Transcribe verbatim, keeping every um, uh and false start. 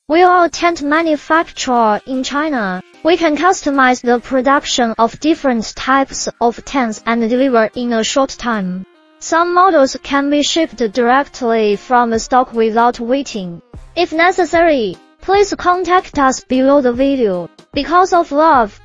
We are a tent manufacturer in China. We can customize the production of different types of tents and deliver in a short time. Some models can be shipped directly from the stock without waiting. If necessary, please contact us below the video. Because of love,